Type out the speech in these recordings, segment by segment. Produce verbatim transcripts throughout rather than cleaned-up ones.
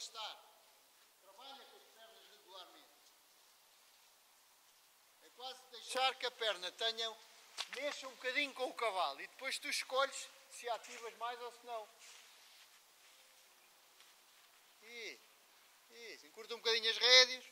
arrastar. Trabalha com as pernas regularmente. É quase deixar que a perna tenha, mexa um bocadinho com o cavalo e depois tu escolhes se ativas mais ou se não. E, isso, encurta um bocadinho as rédeas.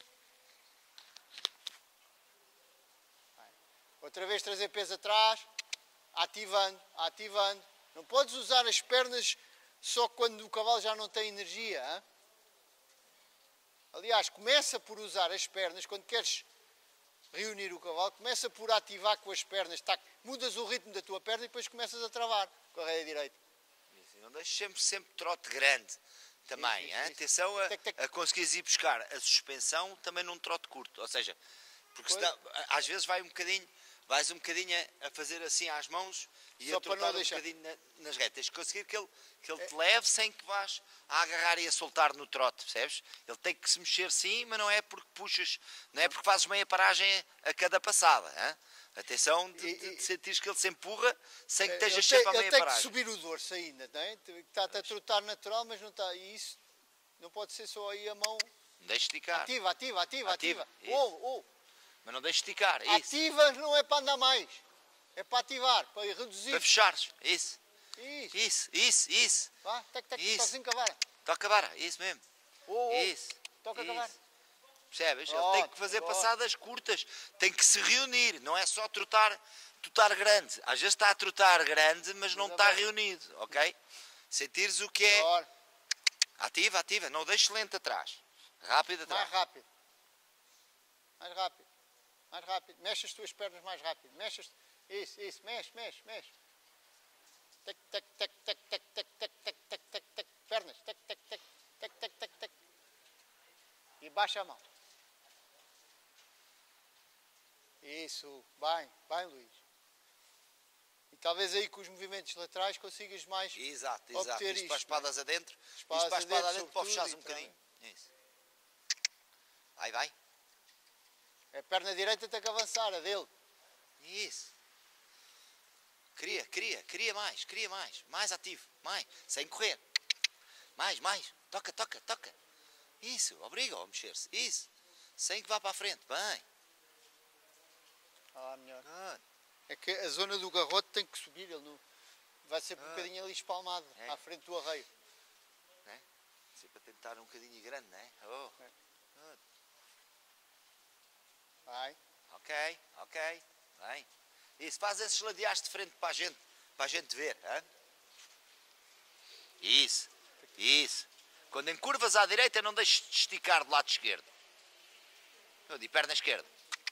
Outra vez trazer peso atrás, ativando, ativando. Não podes usar as pernas só quando o cavalo já não tem energia. Hein? Aliás, começa por usar as pernas, quando queres reunir o cavalo, começa por ativar com as pernas. Tá, mudas o ritmo da tua perna e depois começas a travar com a rédea direita. Isso, não deixes sempre, sempre trote grande também. Isso, isso, isso. Atenção a, tec, tec. a conseguires ir buscar a suspensão também num trote curto. Ou seja, porque senão, às vezes vai um bocadinho... Vais um bocadinho a fazer assim às mãos e Só a trotar um deixar. bocadinho na, nas retas. Tens de conseguir que ele, que ele te leve sem que vás a agarrar e a soltar no trote, percebes? Ele tem que se mexer sim, mas não é porque puxas, não é porque fazes meia paragem a cada passada. Hein? Atenção de, E, de, de sentires que ele se empurra sem que estejas tem, sempre a meia ele tem paragem. que subir o dorso ainda, não é? Está-te a trotar natural, mas não está. E isso não pode ser só aí a mão. Deixa esticar. Ativa, ativa, ativa, ativa. Ativa, Ou, ou. Mas não deixes esticar. Isso. Ativa não é para andar mais. É para ativar, para reduzir. Para fechares. Isso. Isso. Isso, isso, isso. Vá, tec, tec, Isso. toquezinho com a vara. Toca a vara. Isso mesmo. Oh, oh. Isso. Toca isso. com a vara. Percebes? Ele Pronto, tem que fazer pronto. passadas curtas, tem que se reunir, não é só trotar, trotar grande. Às vezes está a trotar grande, mas não Mas está é bem. reunido, ok? Sentires o que é. Melhor. Ativa, ativa, não deixes lento atrás. Rápido atrás. Mais rápido. Mais rápido. Mais rápido. Mexe as tuas pernas mais rápido. Mexe as... Isso, isso. Mexe, mexe, mexe. Tec, tec, tec, tec, tec, tec, tec, tec, tec, tec, tec. Pernas. Tec, tec, tec, tec, tec, tec, tec. E baixa a mão. Isso. Bem, bem, Luís. E talvez aí com os movimentos laterais consigas mais Exato, exato. obter Isto para as isto, não é? espadas adentro. Espadas Isto para a espada adentro, adentro para sobretudo, fechares um e tal. bocadinho. Isso. Vai, vai. A perna direita tem que avançar, a dele. Isso. Cria, cria, cria mais, cria mais. Mais ativo, mais. Sem correr. Mais, mais. Toca, toca, toca. Isso, obriga-o a mexer-se. Isso. Sem que vá para a frente. Bem. Ah, melhor. Ah, É que a zona do garrote tem que subir, ele não... vai sempre um Ah. bocadinho ali espalmado, É. à frente do arreio. né? Sempre a tentar um bocadinho grande, não é? Oh. É. Ah, Vai. ok, ok. Bem. Isso, faz esses ladeares de frente para a gente, para a gente ver. Hein? Isso, isso. Quando encurvas à direita, não deixes de esticar do lado esquerdo. Eu digo perna esquerda.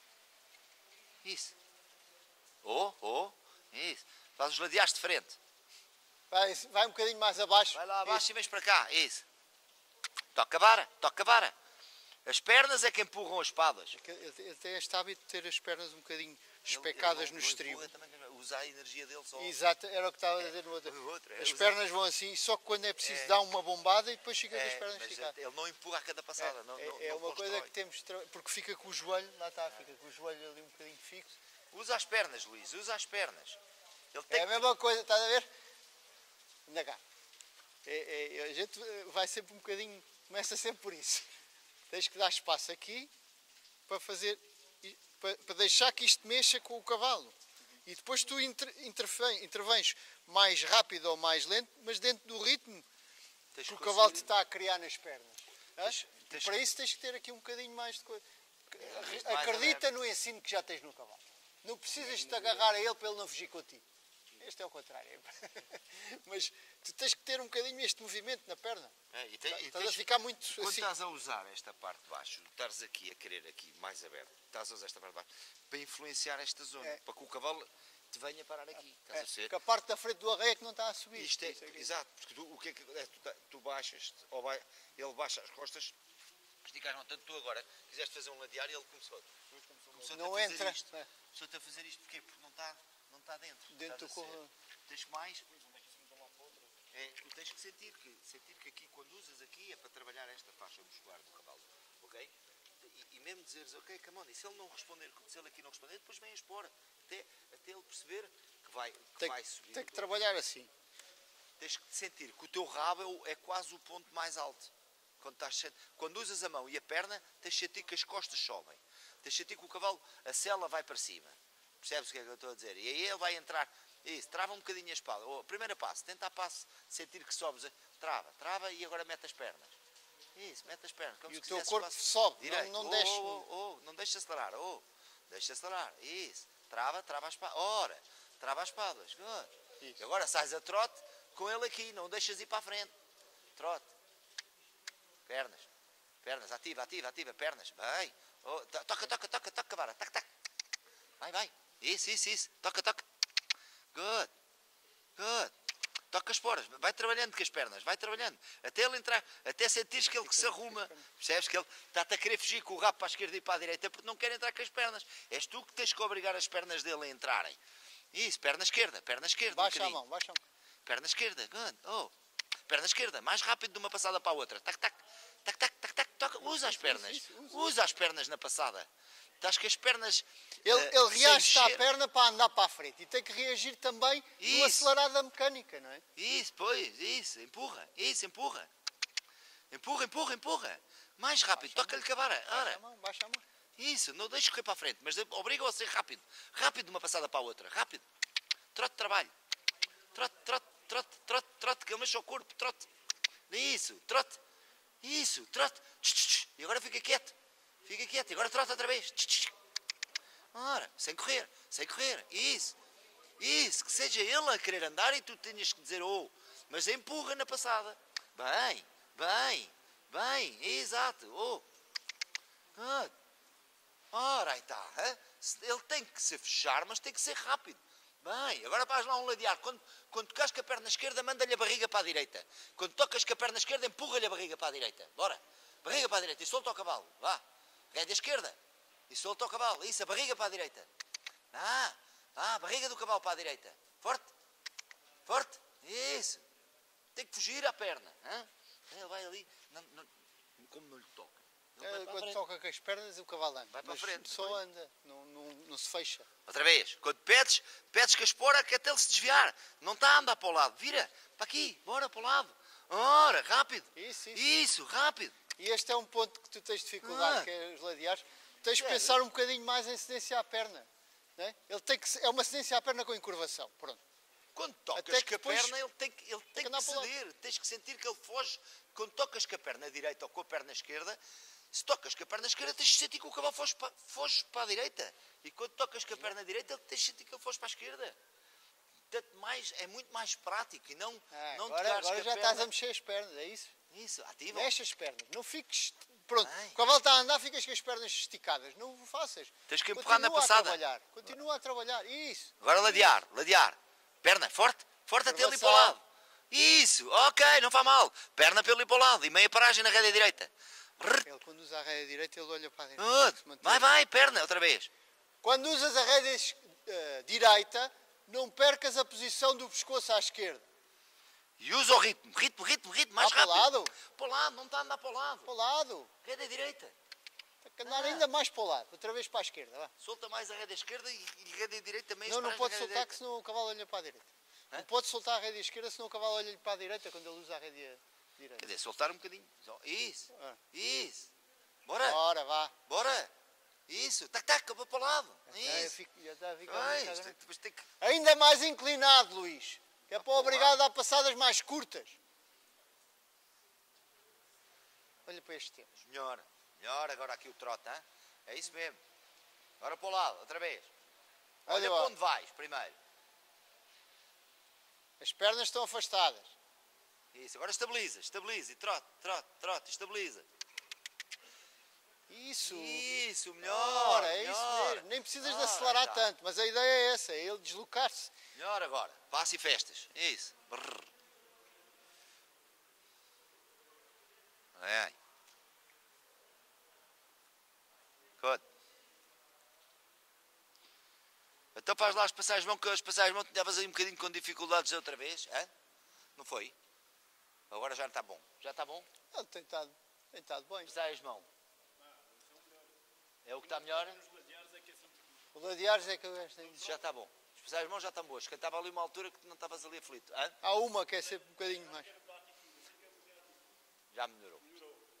Isso. Oh, oh, isso. Faz os ladeares de frente. Vai, vai um bocadinho mais abaixo. Vai lá abaixo Isso. e vens para cá. Isso. Toca a vara, toca a vara. As pernas é que empurram as espadas. Ele, ele tem este hábito de ter as pernas um bocadinho Ele- especadas ele no não- não estribo. empurra também, Usa a energia dele só. Exato, era o que estava a dizer no outro. O outro, é, As usa- pernas vão assim, só quando é preciso É. dar uma bombada e depois fica com as É, pernas mas esticadas. ele não empurra a cada passada. É, não, é- não, é não uma coisa constrói. que temos de tra- porque fica com o joelho, lá está, fica com o joelho ali um bocadinho fixo. Usa as pernas, Luís, usa as pernas. Ele É tem a mesma coisa, estás a ver? Anda cá. É, é, a gente vai sempre um bocadinho, começa sempre por isso. Tens que dar espaço aqui para fazer, para, para deixar que isto mexa com o cavalo. E depois tu inter, intervém, intervens mais rápido ou mais lento, mas dentro do ritmo Tens que o que cavalo te conseguir- está a criar nas pernas. Hã? Tens- E tens para que- isso tens que ter aqui um bocadinho mais de coisa. mais Acredita aberto. no ensino que já tens no cavalo. Não precisas de te agarrar a ele para ele não fugir contigo. Este é o contrário. Mas tu tens que ter um bocadinho este movimento na perna. É, e tem- e Estás a tens- ficar muito Quando assim. estás a usar esta parte de baixo, estás aqui a querer aqui mais aberto, estás a usar esta parte de baixo para influenciar esta zona, É. para que o cavalo te venha parar aqui. Estás a É, ser? que a parte da frente do arreio é que não está a subir. Isto é, Isso aqui. exato, porque tu, o que é que é, tu, ta- tu baixas, ou vai, ele baixa as costas, esticas não tanto, tu agora quiseste fazer um ladear e ele começou. começou Não a fazer entra. Isto. É. Começou-te a fazer isto porquê? Porque não está, não está dentro. Dentro do estás a ser. corredor. Tens que mais. É, tu tens que sentir que, sentir que aqui, quando usas aqui, é para trabalhar esta faixa muscular do cavalo, ok? E, e mesmo dizeres, ok, come on, e se ele não responder, se ele aqui não responder, depois vem a expor, até, até ele perceber que vai, que Tem, vai subir. tem que trabalhar assim. Tens que sentir que o teu rabo é, o- é quase o ponto mais alto. Quando, estás, quando usas a mão e a perna, tens de sentir que as costas sobem. Tens de sentir que o cavalo, a sela vai para cima. Percebes o que é que eu estou a dizer? E aí ele vai entrar, isso, trava um bocadinho a espalda. Ou, primeiro passo, tenta a passo, sentir que sobes, trava, trava e agora mete as pernas. Isso, mete as pernas. Como E se o teu quisesse corpo passo sobe, direito. não, não oh, desce. Oh, oh, oh, não deixa acelerar, oh, deixa acelerar, isso. Trava, trava as espaldas. Ora, trava as espaldas. E agora sais a trote com ele aqui, não deixas ir para a frente. Trote. Pernas. Pernas, ativa, ativa, ativa, pernas. Vai. Oh, toca, toca, toca, toca, vara. Tac, tac. Vai, vai. Isso, isso, isso. Toca, toca. Good. Good. Toca as esporas. Vai trabalhando com as pernas. Vai trabalhando. Até ele entrar, até sentires que ele que se arruma. Percebes que ele está-te a querer fugir com o rabo para a esquerda e para a direita porque não quer entrar com as pernas. És tu que tens que obrigar as pernas dele a entrarem. Isso, perna esquerda, perna esquerda. Baixa um a mão, baixa a mão. Perna esquerda. Good. Oh. Perna esquerda. Mais rápido de uma passada para a outra. Tac, tac. Tac, tac, tac, tac. Toca. Usa as pernas. Isso, isso, usa. Usa as pernas na passada. Estás com as pernas... Ele, uh, ele reage à mexer. perna para andar para a frente e tem que reagir também no Isso. acelerado da mecânica, não é? Isso, pois, isso, empurra, isso, empurra. Empurra, empurra, empurra. Mais rápido, toca-lhe com a vara. Baixa Ora, a mão, baixa a mão. isso, não deixes correr para a frente, mas obriga-o a ser rápido. Rápido de uma passada para a outra, rápido. Trote de trabalho. Trote, trote, trote, trote, trote, que ele mexe o corpo, trote. Isso, trote. Isso, trote. E agora fica quieto. Fica quieto, e agora trota outra vez. Ora, sem correr, sem correr. Isso. Isso, que seja ele a querer andar e tu tenhas que dizer, oh, mas empurra na passada. Bem, bem, bem, exato, oh. Ah. Ora, aí está. Hein? Ele tem que se fechar, mas tem que ser rápido. Bem, agora vais lá um ladear. Quando, quando tocas com a perna esquerda, manda-lhe a barriga para a direita. Quando tocas com a perna esquerda, empurra-lhe a barriga para a direita. Bora, barriga para a direita e solta o cavalo. Vá, rédea esquerda e solta o cavalo. Isso, a barriga para a direita. Ah, ah, barriga do cavalo para a direita. Forte, forte. Isso. Tem que fugir à perna. Hein? Ele vai ali, não, não, como não lhe toca. É, quando toca com as pernas, o cavalo anda. Vai para a mas frente, só depois. anda, não, não, não se fecha. Outra vez, quando pedes, pedes com a espora que até ele se desviar. Não está a andar para o lado. Vira, para aqui, bora para o lado. Ora, rápido. Isso, isso. Isso, rápido. E este é um ponto que tu tens dificuldade, Ah. que é os ladeares. Tens de É, pensar um bocadinho mais em cedência à perna. Não é? Ele tem que, se- é uma cedência à perna com encurvação. Pronto. Quando tocas Até que com a depois perna, ele tem que, ele tem que andar que para o lado. ceder. Tens que sentir que ele foge. Quando tocas com a perna direita ou com a perna esquerda, se tocas com a perna esquerda, tens de sentir que o cavalo foge para, foge para a direita. E quando tocas com a perna direita, ele tens de sentir que ele foge para a esquerda. Portanto, mais, é muito mais prático e não, Ah, não agora tocares agora com já a estás perna. a mexer as pernas, é isso? Isso, ativa. Mexe as pernas. Não fiques... Pronto, Bem. o cavalo está a andar, ficas com as pernas esticadas. Não o faças. Tens que empurrar na Continua passada. a trabalhar. Continua a trabalhar. Isso. Agora ladear, ladear. Perna, forte, forte até ele ir para o lado. Isso, ok, não faz mal. Perna para ele ir para o lado e meia paragem na rédea direita. Rrr. Ele quando usa a rédea direita, ele olha para a direita. Good. Tem que se manter. Vai, vai, perna, outra vez. Quando usas a rédea es- eh, direita, não percas a posição do pescoço à esquerda. E usa o ritmo, ritmo, ritmo, ritmo, mais Ah, para o rápido. lado? Para o lado, não está a andar para o lado. Para o lado. Rédea direita. Tem que andar Ah. ainda mais para o lado. Outra vez para a esquerda. Vá. Solta mais a rédea esquerda e, e rédea direita meio Não, não paragem pode na rédea soltar, que direita. senão o cavalo olha para a direita. Hã? Não pode soltar a rédea esquerda, senão o cavalo olha para a direita quando ele usa a rédea direita. Quer dizer, soltar um bocadinho. Só. Isso, Ah. isso. Bora, Ora, vá. bora. Isso, tac, tac, para o lado. Já está a Isso. ficar- já está a ficar Ai, um isto bocado- depois tem que... Ainda mais inclinado, Luís. Que é para obrigar a dar passadas mais curtas. Olha para este tempo. Melhor, melhor agora aqui o trote, hein? É isso mesmo. Agora para o lado, outra vez. Olha, Olha para lá. onde vais primeiro. As pernas estão afastadas. Isso, agora estabiliza, estabiliza e trote, trote, trote, estabiliza. Isso. Isso, melhor, Ora, é melhor. isso mesmo. Nem precisas de Ora, acelerar tá. tanto, mas a ideia é essa, é ele deslocar-se. Melhor agora, passe e festas, isso. Brrr. É. Good. Então faz lá as passagens de mão, que as passagens de mão estavas aí um bocadinho com dificuldades outra vez, hein? Não foi? Agora já está bom. Já está bom? Ele tem estado, tem estado bem. Passagens de mão. É o que está melhor? O ladeares é que eu gosto ainda. Já está bom. As passagens de mão já estão boas. Que estava ali uma altura que não estavas ali aflito. Hein? Há uma que é sempre um bocadinho mais. Já melhorou.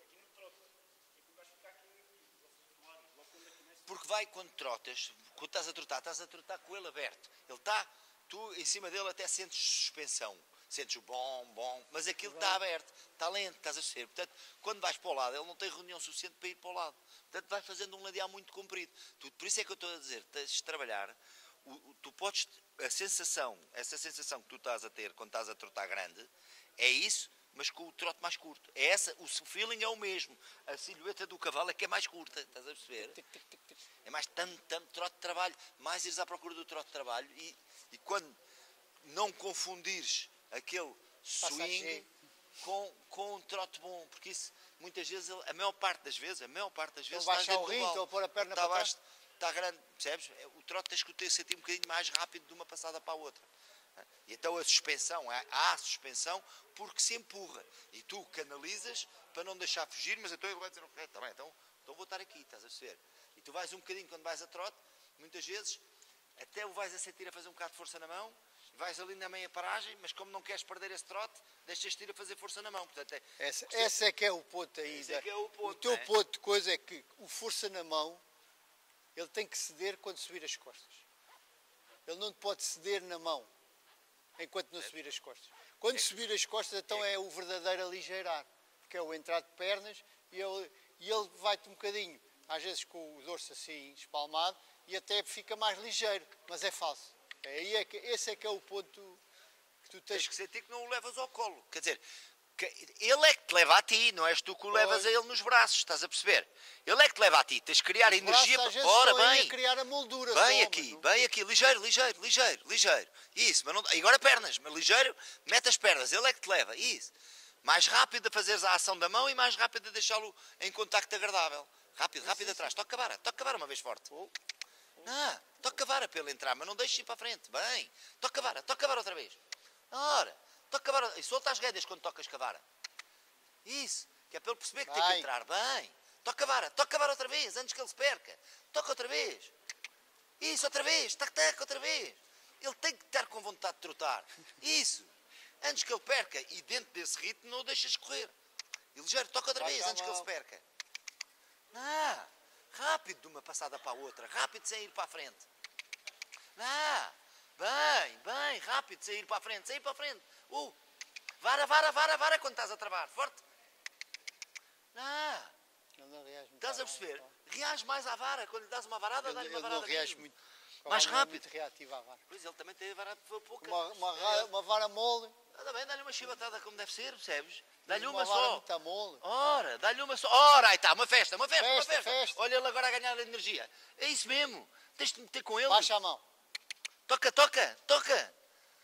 vai, quando trotas, quando estás a trotar, estás a trotar com ele aberto. Ele está, tu em cima dele até sentes suspensão. Sentes o bom, bom, mas aquilo está aberto, está lento, estás a ser. Portanto, quando vais para o lado, ele não tem reunião suficiente para ir para o lado. Portanto, vai fazendo um ladear muito comprido. Tu, por isso é que eu estou a dizer, tens de trabalhar, o, o, tu podes, a sensação, essa sensação que tu estás a ter quando estás a trotar grande, é isso, mas com o trote mais curto. É essa, o feeling é o mesmo. A silhueta do cavalo é que é mais curta, estás a perceber? É mais tanto, tanto trote de trabalho, mais ires à procura do trote de trabalho e, e quando não confundires aquele swing com, com um trote bom, porque isso muitas vezes, a maior parte das vezes, a maior parte das vezes, ele baixar o rinto ou pôr a perna para trás, está grande, percebes? O trote tens que o ter sentir um bocadinho mais rápido de uma passada para a outra. E então a suspensão, há a suspensão porque se empurra e tu canalizas para não deixar fugir, mas então ele vai dizer, ok, está bem, então, então vou estar aqui, estás a perceber? E tu vais um bocadinho, quando vais a trote, muitas vezes até o vais a sentir a fazer um bocado de força na mão, vais ali na meia paragem, mas como não queres perder esse trote, deixas-te ir a fazer força na mão. Portanto, é, essa, essa é que é o ponto aí. Esse é que é o ponto, o teu é? ponto de coisa é que o força na mão, ele tem que ceder quando subir as costas. Ele não pode ceder na mão, enquanto não é. subir as costas. Quando é. subir as costas, então é. é o verdadeiro aligeirar, porque é o entrar de pernas e ele, e ele vai-te um bocadinho, às vezes com o dorso assim espalmado, e até fica mais ligeiro, mas é falso. É aí é que, esse é que é o ponto que tu tens, tens que sentir que não o levas ao colo. Quer dizer, que ele é que te leva a ti, não és tu que o levas a ele nos braços, estás a perceber? Ele é que te leva a ti, tens de criar os energia braços, para... Ora, bem, a criar a moldura bem só, aqui, não... bem aqui, ligeiro, ligeiro, ligeiro, ligeiro. Isso, mas não... E agora pernas, mas ligeiro, mete as pernas, ele é que te leva, isso. Mais rápido a fazeres a ação da mão e mais rápido a deixá-lo em contacto agradável. Rápido, rápido sim, atrás, sim. Toca a vara, toca a vara uma vez forte. Oh. Não, toca a vara para ele entrar, mas não deixes ir para a frente. Bem, toca a vara, toca a vara outra vez. Ora, toca a vara. E solta as rédeas quando tocas com a vara. Isso, que é para ele perceber que Vai. tem que entrar. Bem, toca a vara, toca a vara outra vez, antes que ele se perca. Toca outra vez. Isso, outra vez, tac, tac, outra vez. Ele tem que estar com vontade de trotar. Isso, antes que ele perca. E dentro desse ritmo não o deixas correr. E ligeiro, toca outra Vai vez, antes mal. que ele se perca. Não. Rápido de uma passada para a outra, rápido sem ir para a frente. Ah, bem, bem, rápido sem ir para a frente, sem ir para a frente. Uh, vara, vara, vara, vara quando estás a travar, forte. Ah, estás a perceber? Reage mais à vara, quando lhe dás uma varada, dá-lhe uma varada. Ele reage muito, mais rápido. Muito reativo à vara. Pois ele também tem a vara pouca. Uma, uma, uma vara mole. Nada bem, dá-lhe uma chibatada como deve ser, percebes? Dá-lhe uma, uma só. Muito mole. Ora, dá-lhe uma só. Ora, aí está, uma festa, uma festa, festa, uma festa. festa. Olha ele agora a ganhar energia. É isso mesmo. Tens de meter com ele. Baixa a mão. Toca, toca, toca.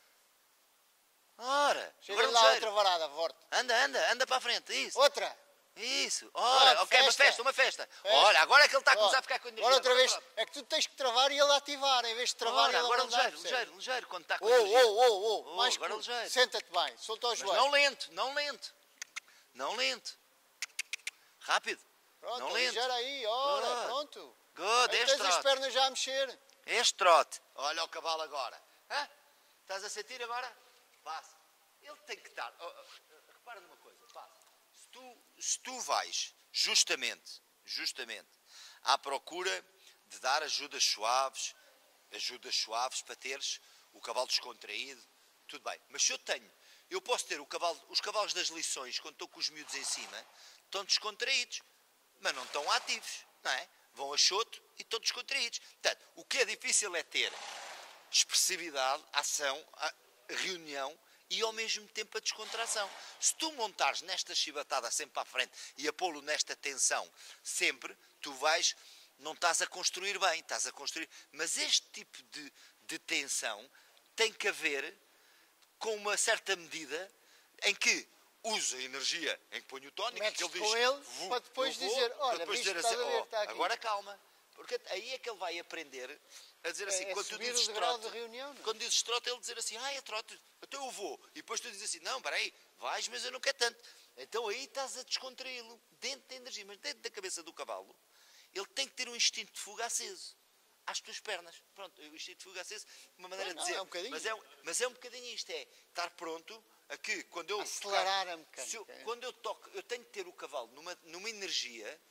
Ora, chega agora lá outra varada, forte. Anda, anda, anda para a frente, isso. Outra. Isso. Ora, Ora ok, festa. uma festa, uma festa. festa. Olha, agora é que ele está a começar a ficar com energia. Agora outra vez, é que tu tens que travar e ele ativar, em vez de travar Ora, e ele agora andar, ligeiro, ligeiro, ligeiro, quando está com oh, energia. Oh, oh, oh, oh, mais agora curto. ligeiro. Senta-te bem, solta os joelhos. Não lento, não lento. Não lento. Rápido. Pronto, não lento. ligeiro aí, ora, Good. pronto. Good, aí este tens trote. as pernas já a mexer. Este trote. Olha o cavalo agora. Hã? Estás a sentir agora? Passa. Ele tem que estar. Oh, oh, repara numa coisa, passa. Se tu, se tu vais justamente, justamente, à procura de dar ajudas suaves, ajudas suaves para teres o cavalo descontraído, tudo bem. Mas se eu tenho, eu posso ter o cavalo, os cavalos das lições, quando estou com os miúdos em cima, estão descontraídos, mas não estão ativos, não é? Vão a choto e estão descontraídos. Portanto, o que é difícil é ter expressividade, ação, reunião e ao mesmo tempo a descontração. Se tu montares nesta chibatada sempre à frente e a pô-lo nesta tensão sempre, tu vais, não estás a construir bem, estás a construir... Mas este tipo de, de tensão tem que haver com uma certa medida em que usa a energia em que põe o tónico, metes que ele diz, com ele vou, para depois vou, dizer, olha, depois dizer assim, ver, está oh, agora calma. Porque aí é que ele vai aprender a dizer assim, é, é quando tu dizes trote, trote, reunião, quando dizes trote, ele dizer assim, ah, é trote, então eu vou. E depois tu dizes assim, não, peraí, vais, mas eu não quero tanto. Então aí estás a descontraí-lo dentro da energia, mas dentro da cabeça do cavalo, ele tem que ter um instinto de fuga aceso às tuas pernas. Pronto, o instinto de fuga aceso, uma maneira não, de dizer, é um bocadinho. mas, é, mas é um bocadinho isto, é estar pronto a que quando eu acelerar tocar, a mecânica. Eu, quando eu toco, eu tenho que ter o cavalo numa, numa energia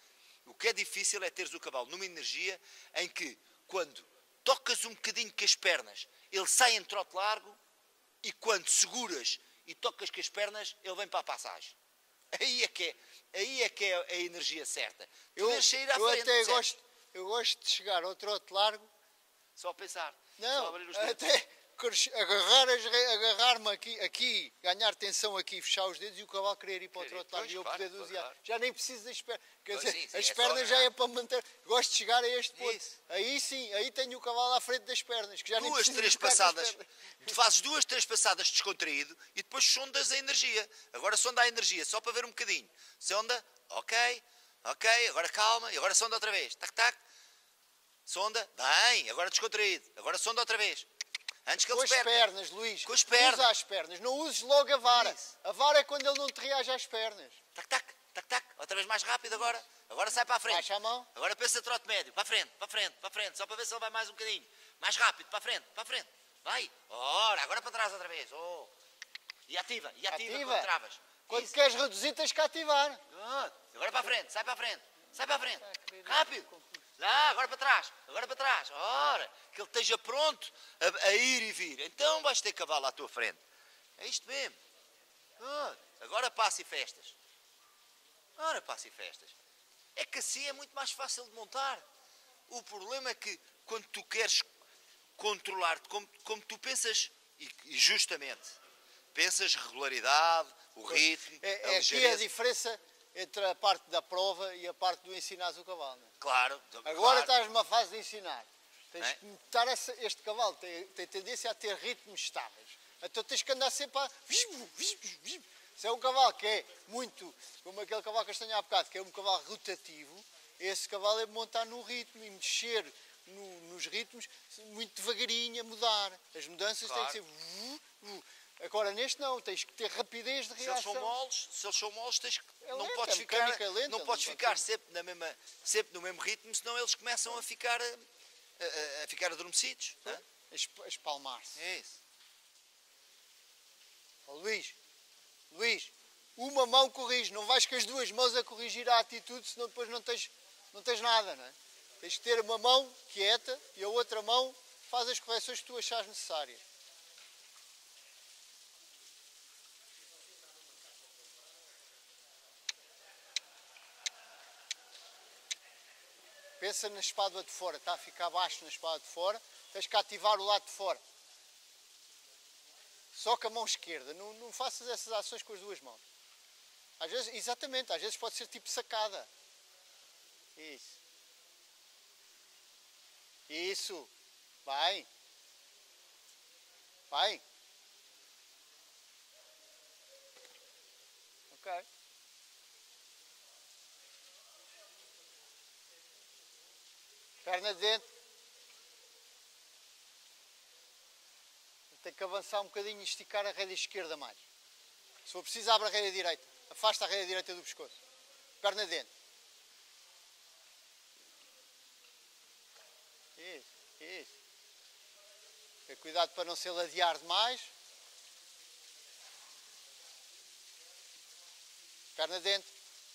O que é difícil é teres o cavalo numa energia em que, quando tocas um bocadinho com as pernas, ele sai em trote largo e quando seguras e tocas com as pernas, ele vem para a passagem. Aí é que é, aí é, que é a energia certa. Eu, sair à eu frente, até gosto, eu gosto de chegar ao trote largo. Só a pensar. Não, só abrir os dedos. até agarrar as, agarrar-me aqui, aqui, ganhar tensão aqui, fechar os dedos e o cavalo querer ir para o trote largo e eu claro, poder dosear. claro. Já nem preciso das pernas. Quer Pois dizer, sim, sim, as é pernas só já é para manter. Gosto de chegar a este ponto. Isso. Aí sim, aí tenho o cavalo à frente das pernas. Que já nem Duas, preciso três de tocar com as passadas. pernas. Fazes duas, três passadas descontraído e depois sondas a energia. Agora sonda a energia, só para ver um bocadinho. Sonda, ok, ok, agora calma, e agora sonda outra vez. Tac, tac. Sonda, bem, agora descontraído. Agora sonda outra vez. Antes que Com ele as se perca. pernas, Luís. Com as pernas. Usa as pernas. Não uses logo a vara. Isso. A vara é quando ele não te reage às pernas. Tac, tac, tac, tac. Outra vez mais rápido agora. Agora sai para a frente. Baixa a mão. Agora pensa trote médio. Para a frente, para a frente, para a frente. Só para ver se ele vai mais um bocadinho. Mais rápido, para a frente, para a frente. Vai. Ora, agora para trás outra vez. Oh. E ativa, e ativa, Ativa. quando travas. Quando Isso. queres reduzir, tens que ativar. Good. Agora para a frente, sai para a frente. Sai para a frente. Rápido. Lá, agora para trás. Agora para trás. Ora, que ele esteja pronto a, a ir e vir. Então vais ter cavalo à tua frente. É isto mesmo. Good. Agora passe e festas. Ora, passe e festas. É que assim é muito mais fácil de montar. O problema é que quando tu queres controlar-te, como, como tu pensas, e, e justamente, pensas regularidade, o ritmo, É, a é aqui a ligeireza. diferença entre a parte da prova e a parte do ensinares o cavalo. Não é? Claro. Agora claro. estás numa fase de ensinar. Tens É? que botar essa, este cavalo, tem, tem tendência a ter ritmos estáveis. Então tens que andar sempre a... Se é um cavalo que é muito, como aquele cavalo que eu tenho há bocado, que é um cavalo rotativo, esse cavalo é montar no ritmo e mexer no, nos ritmos muito devagarinho a mudar. As mudanças Claro. têm que ser... Agora neste não, tens que ter rapidez de Se eles reação. são moles, se eles são moles, tens que, É não lenta, podes a ficar, mecânica é lenta, não não podes pode ficar ser. sempre, na mesma, sempre no mesmo ritmo, senão eles começam a ficar, a, a, a ficar adormecidos. Não é? A espalmar-se. É isso. Oh, Luís, Luís, uma mão corrige, não vais com as duas mãos a corrigir a atitude, senão depois não tens, não tens nada, não é? Tens que ter uma mão quieta e a outra mão faz as correções que tu achares necessárias. Pensa na espádua de fora, está a ficar baixo na espádua de fora, tens que ativar o lado de fora. Só com a mão esquerda, não, não faças essas ações com as duas mãos. Às vezes, exatamente, às vezes pode ser tipo sacada. Isso. Isso. Vai. Vai. Ok. Perna de dentro. Tem que avançar um bocadinho e esticar a rédea esquerda mais. Se for preciso, abre a rédea direita. Afasta a rédea direita do pescoço. Perna de dentro. Isso, isso. Ter cuidado para não se ladear demais. Perna de dentro.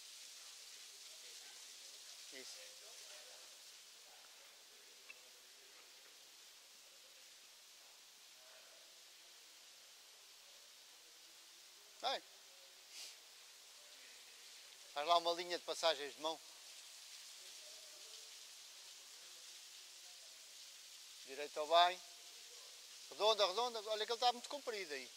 Isso. Bem. Faz lá uma linha de passagens de mão. Direito ao bem. Redonda, redonda. Olha que ele está muito comprido aí.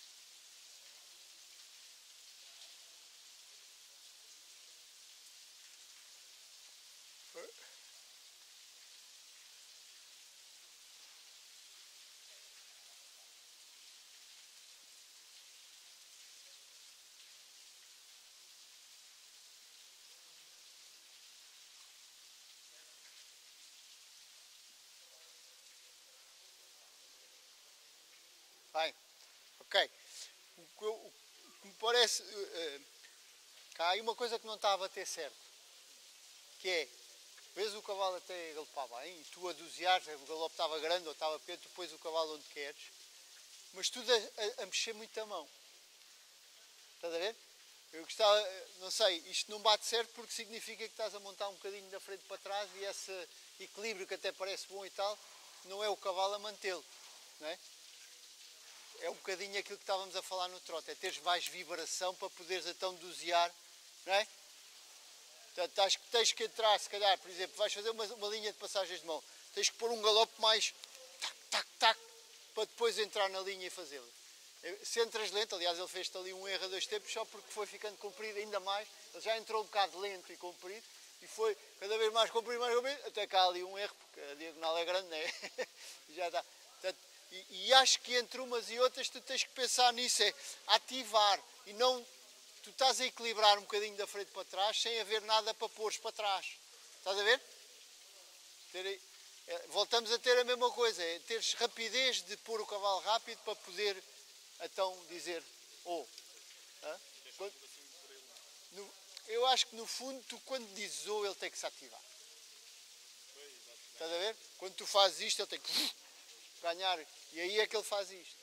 Bem, ok. O que, eu, o que me parece... Uh, uh, há aí uma coisa que não está a bater certo. Que é, vês o cavalo até galopar bem, e tu a doseares, o galope estava grande ou estava pequeno, tu pões o cavalo onde queres, mas tu a, a, a mexer muito a mão. Estás a ver? Eu gostava, não sei, isto não bate certo porque significa que estás a montar um bocadinho da frente para trás e esse equilíbrio que até parece bom e tal, não é o cavalo a mantê-lo, não é? É um bocadinho aquilo que estávamos a falar no trote, é teres mais vibração para poderes então dosear, não é? Portanto, tens, tens que entrar, se calhar, por exemplo, vais fazer uma, uma linha de passagens de mão, tens que pôr um galope mais tac, tac, tac, para depois entrar na linha e fazê-lo. Se entras lento, aliás, ele fez-te ali um erro a dois tempos só porque foi ficando comprido ainda mais, ele já entrou um bocado lento e comprido, e foi cada vez mais comprido, mais comprido, até cá ali um erro, porque a diagonal é grande, né? Já está. Portanto, e, e acho que entre umas e outras tu tens que pensar nisso, é ativar, e não, tu estás a equilibrar um bocadinho da frente para trás, sem haver nada para pôres para trás. Estás a ver? Ter, é, voltamos a ter a mesma coisa, é teres rapidez de pôr o cavalo rápido para poder então dizer oh. Quando, no, eu acho que no fundo tu quando dizes oh ele tem que se ativar. Estás a ver? Quando tu fazes isto ele tem que ganhar e aí é que ele faz isto.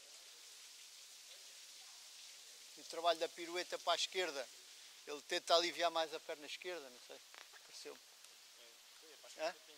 O trabalho da pirueta para a esquerda, ele tenta aliviar mais a perna esquerda, não sei, pareceu-me. É,